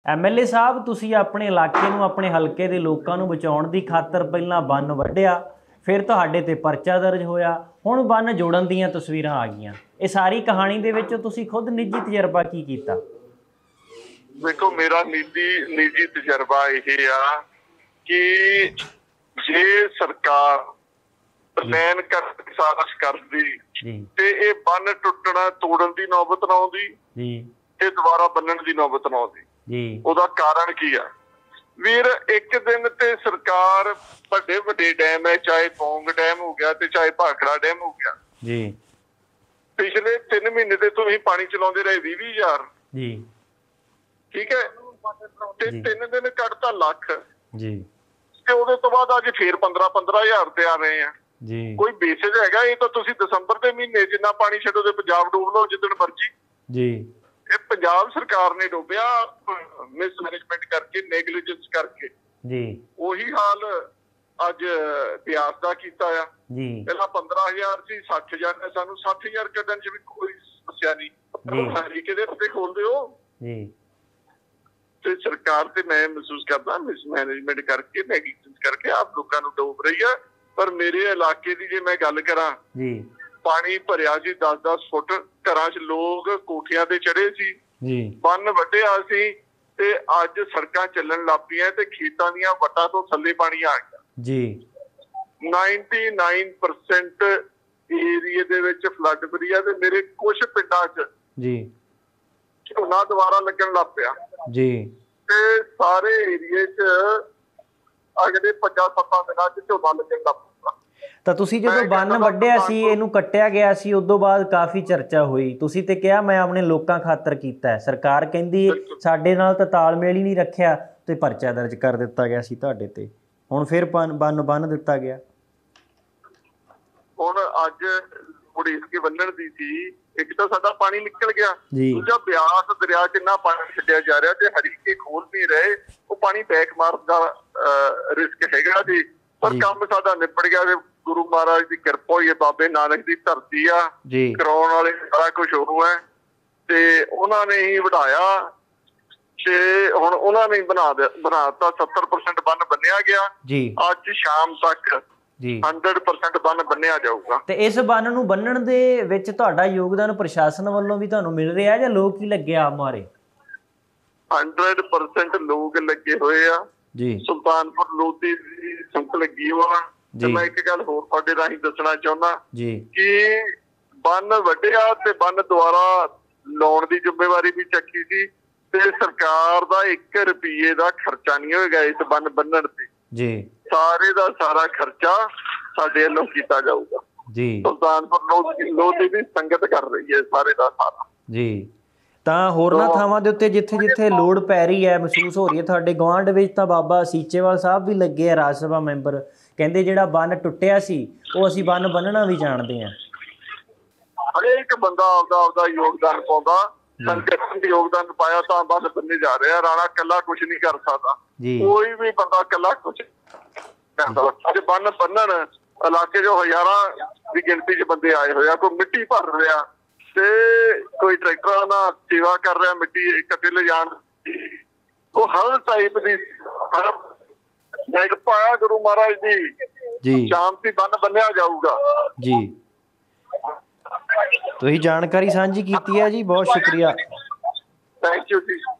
MLA ਸਾਹਿਬ ਤੁਸੀਂ ਆਪਣੇ ਇਲਾਕੇ ਨੂੰ ਆਪਣੇ ਹਲਕੇ ਦੇ ਲੋਕਾਂ ਨੂੰ ਬਚਾਉਣ ਦੀ ਖਾਤਰ ਪਹਿਲਾਂ ਬੰਨ ਵੱਢਿਆ, ਫਿਰ ਤੁਹਾਡੇ ਤੇ ਪਰਚਾ ਦਰਜ ਹੋਇਆ, ਹੁਣ ਬੰਨ ਜੋੜਨ ਦੀਆਂ ਤਸਵੀਰਾਂ ਆ ਗਈਆਂ। ਇਹ ਸਾਰੀ ਕਹਾਣੀ ਦੇ ਵਿੱਚ ਤੁਸੀਂ ਖੁਦ ਨਿੱਜੀ ਤਜਰਬਾ ਕੀ ਕੀਤਾ? देखो मेरा निजी तजर्बा यह आ कि जे सरकार प्लान कर सारा करदी ते ये बन टुटना तोड़न दी नौबत ना आउंदी ते दोबारा बनन दी नौबत ना आउंदी। ओदा कारण की आ वीर, एक दिन ते सरकार बड़े बड़े डैम है, चाहे पौंग डैम हो गया ते चाहे भाखड़ा डैम हो गया जी, पिछले 3 महीने ते तुसीं पानी चलाउंदे रहे 20,000 जी, ठीक है, ते 3 दिन कटता लाख जी, ते ओदे तो बाद अज फिर 15,000 ते आ रहे हैं जी। कोई बेसिस हैगा? ये तो तुसीं दिसंबर दे महीने जिन्ना पानी छड्डो ते पंजाब डूब लो जिद्दण मर्जी जी। ये पंजाब सरकार ने डूबिया मिसमैनेजमेंट करके, नेगलिजेंस करके जी। वही हाल अज ब्यास का कीता आ जी। पहला 15,000 सी, 60,000 ने सानू 60,000 कड्ढण च भी कोई समस्या नहीं, हरीके दे रस्ते खोल दिओ जी। ਤੇ ਸਰਕਾਰ ਤੇ मैं महसूस करदा मिसमैनेजमेंट करके, नेगलिजेंस करके आप लोगों को डूब रही है। पर मेरे इलाके की जे मैं गल करा जी, पानी भरिया सी 10-10 फुट, घरां च लोग कोठियां ते चढ़े सी जी, बन वड्ढिया सी ते अज सड़कां चलण लग पईआं ते खेतां दीयां वट्टां तो थल्ले पानी आ गया जी। 99% एरिए दे विच फ्लड फ्री है ते मेरे कुछ पिंडां च जी झोना दोबारा लगन लग पिया जी। ते सारे एरिए च अगले 5-7 दिनां च झोना लगन लग पिया। ਤਾਂ ਤੁਸੀਂ ਜਦੋਂ ਬੰਨ ਵੱਢਿਆ ਸੀ, ਇਹਨੂੰ ਕੱਟਿਆ ਗਿਆ ਸੀ, ਉਦੋਂ ਬਾਅਦ ਕਾਫੀ ਚਰਚਾ ਹੋਈ। ਤੁਸੀਂ ਤੇ ਕਿਹਾ ਮੈਂ ਆਪਣੇ ਲੋਕਾਂ ਖਾਤਰ ਕੀਤਾ ਹੈ, ਸਰਕਾਰ ਕਹਿੰਦੀ ਸਾਡੇ ਨਾਲ ਤਾਂ ਤਾਲਮੇਲ ਹੀ ਨਹੀਂ ਰੱਖਿਆ ਤੇ ਪਰਚਾ ਦਰਜ ਕਰ ਦਿੱਤਾ ਗਿਆ ਸੀ ਤੁਹਾਡੇ ਤੇ। ਹੁਣ ਫਿਰ ਬੰਨ ਦਿੱਤਾ ਗਿਆ। ਹੁਣ ਅੱਜ ਉਡੀਕ ਕੇ ਬੰਨਣ ਦੀ ਸੀ, ਇੱਕ ਤਾਂ ਸਾਡਾ ਪਾਣੀ ਨਿਕਲ ਗਿਆ, ਦੂਜਾ ਬਿਆਸ ਦਰਿਆ ਚ ਇੰਨਾ ਪਾਣੀ ਛੱਡਿਆ ਜਾ ਰਿਹਾ ਤੇ ਹਰੀਕੇ ਖੋਲ ਨਹੀਂ ਰਹੇ, ਉਹ ਪਾਣੀ ਬੈਕ ਮਾਰਨ ਦਾ ਰਿਸਕ ਹੈਗਾ ਜੀ। ਪਰ ਕੰਮ ਸਾਡਾ ਨਿਬੜ ਗਿਆ ਤੇ ਗੁਰੂ ਮਹਾਰਾਜ ਦੀ ਕਿਰਪਾ ਹੋਈ ਹੈ, ਬਾਬੇ ਨਾਨਕ ਦੀ ਧਰਤੀ ਆ, ਕਰਾਉਣ ਵਾਲੇ ਸਾਰਾ ਕੁਛ ਉਹ ਹੈ ਤੇ ਉਹਨਾਂ ਨੇ ਹੀ ਵਧਾਇਆ ਤੇ ਹੁਣ ਉਹਨਾਂ ਨੇ ਬਣਾਤਾ 70% ਬੰਨ ਬੰਨਿਆ ਗਿਆ ਜੀ। ਅੱਜ ਸ਼ਾਮ ਤੱਕ ਜੀ 100% ਬੰਨ ਬੰਨਿਆ ਜਾਊਗਾ। ਤੇ ਇਸ ਬੰਨ ਨੂੰ ਬੰਨਣ ਦੇ ਵਿੱਚ ਤੁਹਾਡਾ ਯੋਗਦਾਨ ਪ੍ਰਸ਼ਾਸਨ ਵੱਲੋਂ ਵੀ ਤੁਹਾਨੂੰ ਮਿਲ ਰਿਹਾ ਜਾਂ ਲੋਕ ਹੀ ਲੱਗੇ ਆ ਮਾਰੇ? 100% ਲੋਕ ਲੱਗੇ ਹੋਏ ਆ ਜੀ। ਸੁਲਤਾਨਪੁਰ ਲੋਧੀ ਦੀ ਸੰਗਤ ਲੱਗੀ ਹੋਆ ਤੇ ਮੈਂ ਇੱਕ ਗੱਲ ਹੋਰ ਤੁਹਾਡੇ ਰਾਹੀਂ ਦੱਸਣਾ ਚਾਹੁੰਦਾ ਜੀ ਕਿ ਬੰਨ ਵੱਢਿਆ ਤੇ ਬੰਨ ਦੁਆਰਾ ਲਾਉਣ ਦੀ ਜ਼ਿੰਮੇਵਾਰੀ ਵੀ ਚੱਕੀ ਸੀ ਤੇ ਸਰਕਾਰ ਦਾ 1 ਰੁਪਈਏ ਦਾ ਖਰਚਾ ਨਹੀਂ ਹੋਏਗਾ ਇਸ ਬੰਨ ਬੰਨਣ ਤੇ ਜੀ। ਸਾਰੇ ਦਾ ਸਾਰਾ ਖਰਚਾ ਸਾਡੇ ਵੱਲੋਂ ਕੀਤਾ ਜਾਊਗਾ ਜੀ। ਸੁਲਤਾਨਪੁਰ ਲੋਧੀ ਦੀ ਸੰਗਤ ਕਰ ਰਹੀ ਹੈ ਸਾਰੇ ਦਾ ਸਾਰਾ ਜੀ। ਤਾਂ ਹੋਰਨਾਂ ਥਾਵਾਂ ਦੇ ਉੱਤੇ ਜਿੱਥੇ ਜਿੱਥੇ ਲੋੜ ਪੈ ਰਹੀ ਹੈ, ਮਹਿਸੂਸ ਹੋ ਰਹੀ ਹੈ, ਤੁਹਾਡੇ ਗੁਆਂਢ ਵਿੱਚ ਤਾਂ ਬਾਬਾ ਸੀਚੇਵਾਲ ਸਾਹਿਬ ਵੀ ਲੱਗੇ ਆ, ਰਾਜ ਸਭਾ ਮੈਂਬਰ, ਕਹਿੰਦੇ ਜਿਹੜਾ ਬੰਨ ਟੁੱਟਿਆ ਸੀ ਉਹ ਅਸੀਂ ਬੰਨ ਬੰਨਣਾ ਵੀ ਜਾਣਦੇ ਹਾਂ। ਹਰੇਕ ਬੰਦਾ ਆਪਦਾ ਯੋਗਦਾਨ ਪਾਉਂਦਾ, ਸੰਗਤ ਨੇ ਯੋਗਦਾਨ ਪਾਇਆ ਤਾਂ ਬੰਨ ਬੰਨੇ ਜਾ ਰਿਹਾ। ਰਾਣਾ ਇਕੱਲਾ ਕੁਛ ਨਹੀਂ ਕਰ ਸਕਦਾ, ਕੋਈ ਵੀ ਬੰਦਾ ਇਕੱਲਾ ਕੁਛ ਅੱਜ ਬੰਨ ਬੰਨਣ ਇਲਾਕੇ ਚੋਂ ਹਜ਼ਾਰਾਂ ਦੀ ਗਿਣਤੀ ਚ ਬੰਦੇ ਆਏ ਹੋਏ ਆ। ਕੋਈ ਮਿੱਟੀ ਭਰ ਰਿਹਾ ਤੇ ਕੋਈ ਟਰੈਕਟਰਾਂ ਨਾਲ ਸੇਵਾ ਕਰ ਰਿਹਾ, ਮਿੱਟੀ ਇਕੱਠੇ ਲਿਜਾਣ, ਉਹ ਹਰ ਟਾਈਪ ਦੀ ਪਾਇਆ ਗੁਰੂ ਮਹਾਰਾਜ ਦੀ ਸ਼ਾਂਤੀ ਬੰਨ ਬੰਨਿਆ ਜਾਊਗਾ ਜੀ। ਤੁਸੀਂ ਜਾਣਕਾਰੀ ਸਾਂਝੀ ਕੀਤੀ ਹੈ ਜੀ, ਬਹੁਤ ਸ਼ੁਕਰੀਆ। ਥੈਂਕ ਯੂ ਜੀ।